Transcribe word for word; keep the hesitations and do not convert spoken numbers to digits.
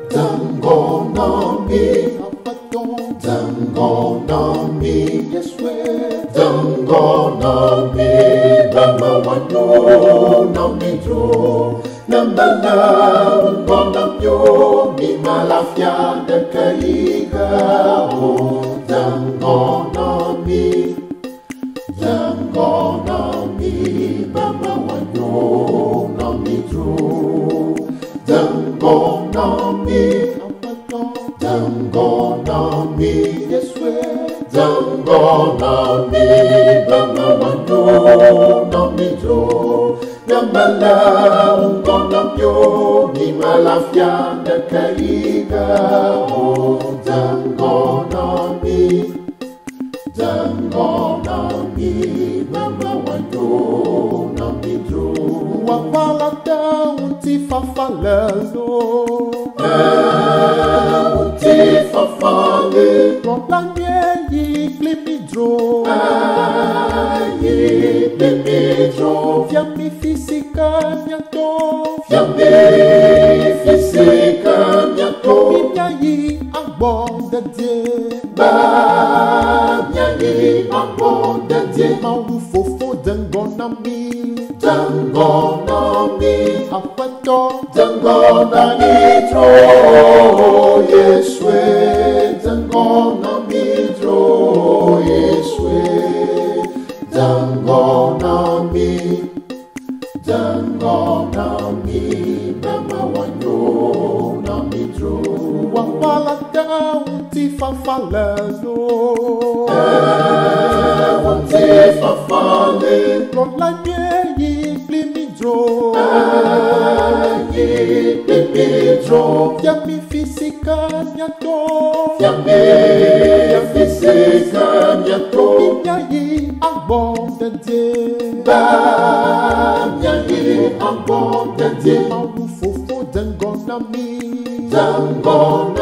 Dangonomi, Dangonomi, yes we. Dangonomi, Bama wanyo nomi dro, nambala ungonamyo, mi malafya dekaiga o. Dangonomi, Dangonomi, Bama wanyo nomi dro, Dangonomi. Dangonomi, yes we. Dangonomi, Bama wanyo nomi dro, nambala ungonamyo, mi malafya dekaiga o. Dangonomi, Dangonomi, Bama wanyo nomi dro. Wapala unti fafalelo, unti fafale, rompanye yi glimidro, yi glimidro. Fiammi fisica miato, fiammi fisica miato. Minyai agbonde die, ba minyai agbonde die. Mawu fofo Dangonomi, Dangonomi, apato Dangonomi dro, yes we. Dangonomi dro, yes we. Dangonomi, Dangonomi, Bama wanyo nomi dro. Wapala unti fafalelo, unti fafale, rolanye yi glimidro, yi glimidro. Fiammi fisica miato, fiammi fisica miato. Minyai agbonde die, ba minyai agbonde die. Mawu fofo Dangonomi, Dangonomi.